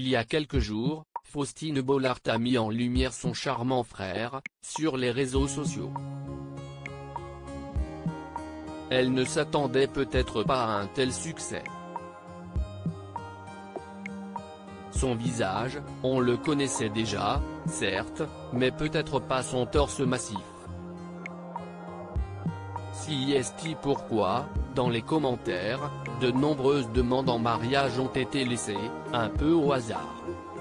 Il y a quelques jours, Faustine Bollaert a mis en lumière son charmant frère, sur les réseaux sociaux. Elle ne s'attendait peut-être pas à un tel succès. Son visage, on le connaissait déjà, certes, mais peut-être pas son torse massif. Si est-il pourquoi, dans les commentaires, de nombreuses demandes en mariage ont été laissées, un peu au hasard.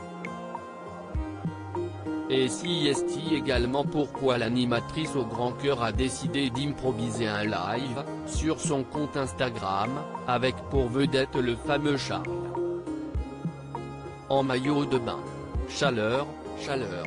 Et si est-il également pourquoi l'animatrice au grand cœur a décidé d'improviser un live, sur son compte Instagram, avec pour vedette le fameux Charles. En maillot de bain. Chaleur, chaleur.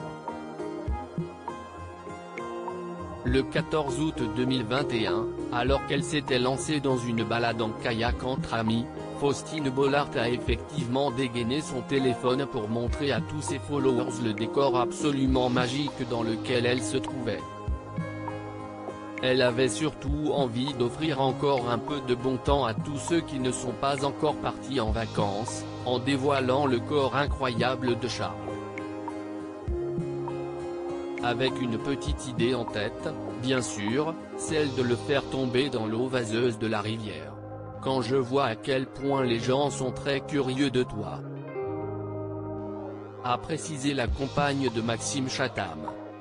Le 14 août 2021, alors qu'elle s'était lancée dans une balade en kayak entre amis, Faustine Bollaert a effectivement dégainé son téléphone pour montrer à tous ses followers le décor absolument magique dans lequel elle se trouvait. Elle avait surtout envie d'offrir encore un peu de bon temps à tous ceux qui ne sont pas encore partis en vacances, en dévoilant le corps incroyable de Charles. Avec une petite idée en tête, bien sûr, celle de le faire tomber dans l'eau vaseuse de la rivière. Quand je vois à quel point les gens sont très curieux de toi, a précisé la compagne de Maxime Chatham.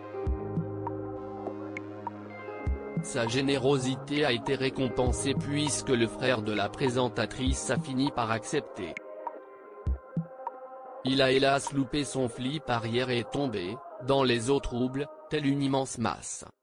Sa générosité a été récompensée puisque le frère de la présentatrice a fini par accepter. Il a hélas loupé son flip arrière et est tombé, dans les eaux troubles, telle une immense masse.